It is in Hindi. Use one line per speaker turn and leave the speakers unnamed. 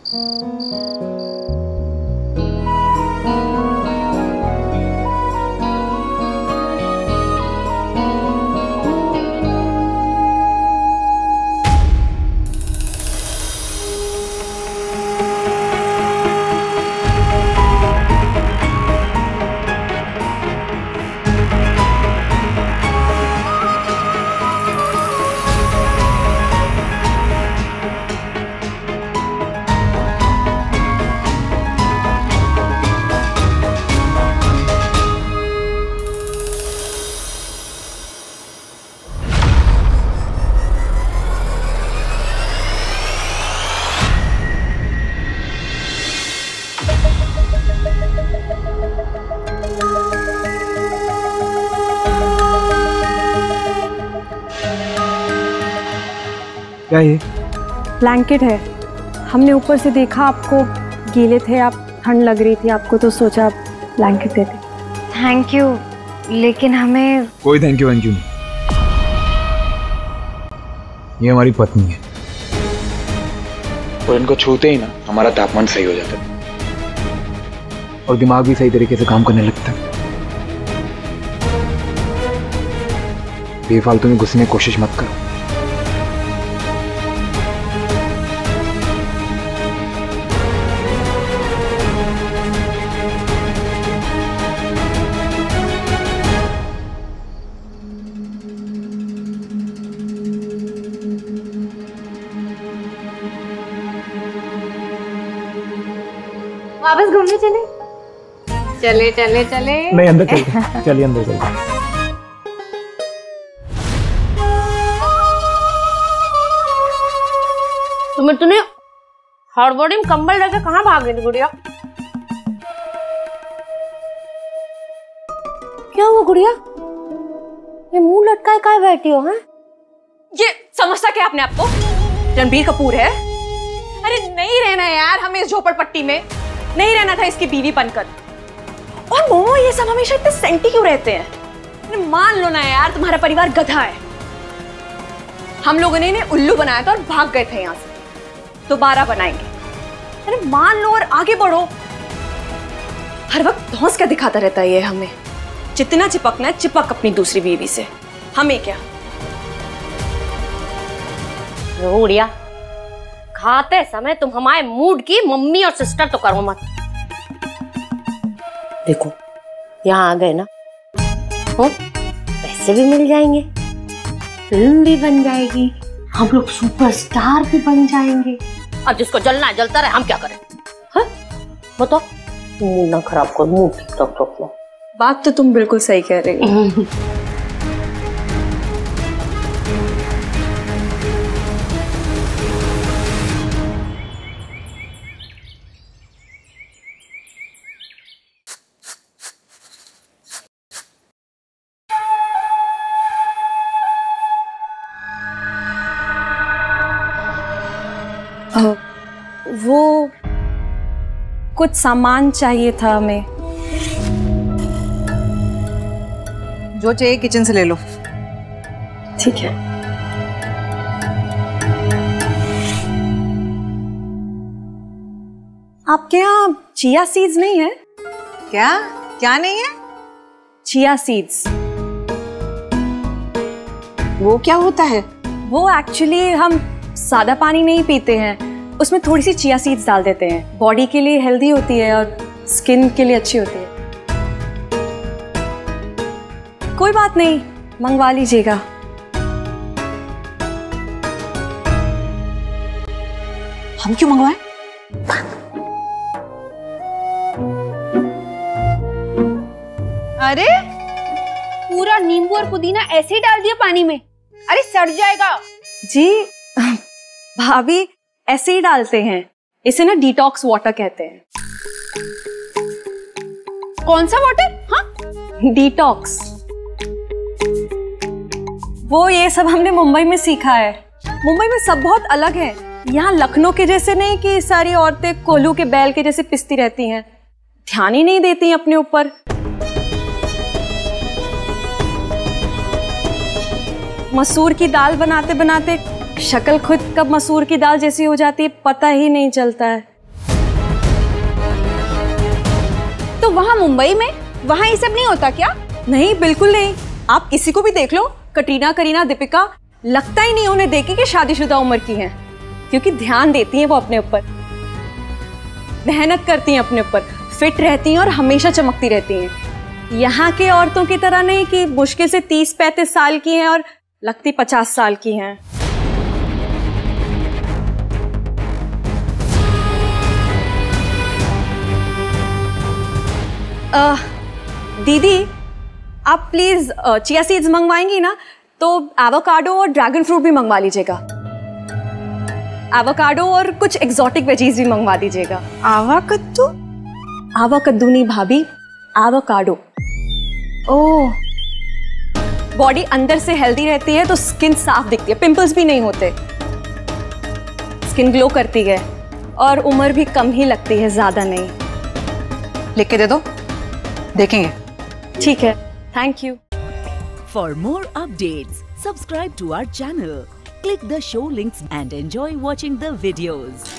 क्या ये?
ब्लैंकेट है। हमने ऊपर से देखा आपको गीले थे, आप ठंड लग रही थी आपको, तो सोचा आप ब्लैंकेट देते।
थैंक यू, लेकिन हमें
कोई थैंक यू नहीं। ये हमारी पत्नी है और इनको छूते ही ना हमारा तापमान सही हो जाता है और दिमाग भी सही तरीके से काम करने लगता है। बेफालतू में घुसने की कोशिश मत करो।
वापस घूमने चले चले चले चले
नहीं, अंदर चलते। चलिए अंदर चलते।
तूने हड़बड़ी में कंबल लेके कहाँ भाग गई थी गुड़िया? क्या हुआ गुड़िया? ये मुंह लटकाए काहे बैठी हो? हैं?
ये समझता क्या अपने आप को? रणबीर कपूर है? अरे नहीं रहना यार हमें इस झोपड़पट्टी में, नहीं रहना था इसकी बीवी बनकर। और मोमो ये सब हमेशा इतने सेंटी क्यों रहते हैं? अरे मान लो ना यार, तुम्हारा परिवार गधा है। हम लोगों ने इन्हें उल्लू बनाया था और भाग गए थे यहाँ से, दोबारा बनाएंगे। अरे मान लो और आगे बढ़ो। हर वक्त धौंस क्या दिखाता रहता है ये हमें। जितना चिपकना है चिपक अपनी दूसरी बीवी से, हमें क्या।
गुड़िया खाते समय तुम हमारे मूड की मम्मी और सिस्टर तो करो मत। देखो यहाँ आ गए ना, हो पैसे भी मिल जाएंगे, फिल्म भी बन जाएगी, हम लोग सुपरस्टार भी बन जाएंगे। अब जिसको जलना है जलता रहे, हम क्या करें? हाँ बताओ, मूड ना खराब करो, मूड ठीक ठाक रखो।
बात तो तुम बिल्कुल सही कह रही हो।
वो कुछ सामान चाहिए था हमें।
जो चाहिए किचन से ले लो।
ठीक है। आपके यहाँ चिया सीड्स नहीं है?
क्या क्या नहीं है?
Chia seeds.
वो क्या होता है?
वो एक्चुअली हम सादा पानी नहीं पीते हैं, उसमें थोड़ी सी चिया सीड्स डाल देते हैं। बॉडी के लिए हेल्दी होती है और स्किन के लिए अच्छी होती है। कोई बात नहीं, मंगवा लीजिएगा।
हम क्यों मंगवाएं?
अरे पूरा नींबू और पुदीना ऐसे ही डाल दिया पानी में? अरे सड़ जाएगा।
जी भाभी ऐसे ही डालते हैं, इसे ना डिटॉक्स वाटर कहते हैं।
कौन सा वाटर? हाँ
डिटॉक्स। वो ये सब हमने मुंबई में सीखा है। मुंबई में सब बहुत अलग है। यहाँ लखनऊ के जैसे नहीं कि सारी औरतें कोल्हू के बैल के जैसे पिसती रहती हैं, ध्यान ही नहीं देती अपने ऊपर। मसूर की दाल बनाते बनाते शक्ल खुद कब मसूर की दाल जैसी हो जाती है पता ही नहीं चलता है। तो वहाँ मुंबई में वहाँ ये सब नहीं होता क्या? नहीं, बिल्कुल नहीं। आप किसी को भी देख लो, कटरीना, करीना, दीपिका, लगता ही नहीं उन्हें देखे कि शादीशुदा उम्र की हैं, क्योंकि ध्यान देती हैं वो अपने ऊपर, मेहनत करती हैं अपने ऊपर, फिट रहती हैं और हमेशा चमकती रहती हैं। यहाँ के औरतों की तरह नहीं कि मुश्किल से 30-35 साल की हैं और लगती 50 साल की हैं। दीदी, आप प्लीज चिया सीड्स मंगवाएंगी ना, तो एवोकाडो और ड्रैगन फ्रूट भी मंगवा लीजिएगा। एवोकाडो और कुछ एग्जॉटिक वेजीज भी मंगवा दीजिएगा।
आवा कद्दू?
आवा कद्दू नहीं भाभी, एवोकाडो। ओह, बॉडी अंदर से हेल्दी रहती है तो स्किन साफ दिखती है, पिंपल्स भी नहीं होते, स्किन ग्लो करती है और उम्र भी कम ही लगती है, ज्यादा नहीं।
लिख के दे दो, देखेंगे।
ठीक है, thank you.
For more updates, subscribe to our channel, click the show links and enjoy watching the videos.